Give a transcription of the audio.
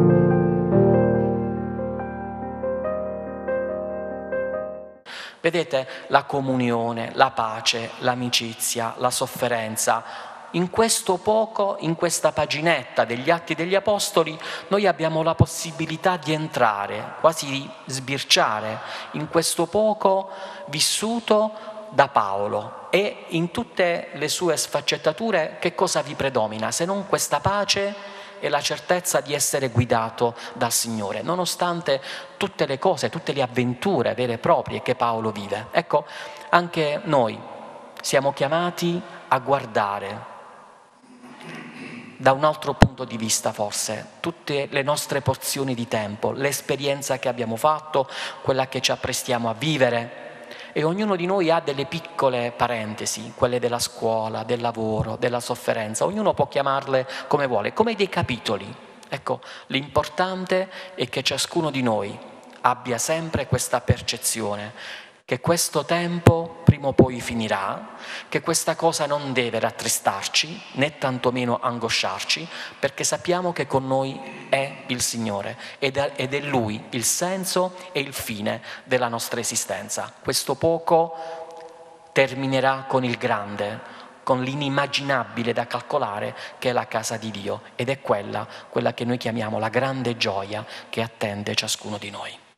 Vedete, la comunione, la pace, l'amicizia, la sofferenza, in questo poco, in questa paginetta degli Atti degli Apostoli, noi abbiamo la possibilità di entrare, quasi di sbirciare in questo poco vissuto da Paolo. E in tutte le sue sfaccettature che cosa vi predomina se non questa pace e la certezza di essere guidato dal Signore, nonostante tutte le cose, tutte le avventure vere e proprie che Paolo vive. Ecco, anche noi siamo chiamati a guardare da un altro punto di vista forse tutte le nostre porzioni di tempo, l'esperienza che abbiamo fatto, quella che ci apprestiamo a vivere. E ognuno di noi ha delle piccole parentesi, quelle della scuola, del lavoro, della sofferenza. Ognuno può chiamarle come vuole, come dei capitoli. Ecco, l'importante è che ciascuno di noi abbia sempre questa percezione che questo tempo prima o poi finirà, che questa cosa non deve rattristarci, né tantomeno angosciarci, perché sappiamo che con noi è il Signore ed è Lui il senso e il fine della nostra esistenza. Questo poco terminerà con il grande, con l'inimmaginabile da calcolare che è la casa di Dio, ed è quella che noi chiamiamo la grande gioia che attende ciascuno di noi.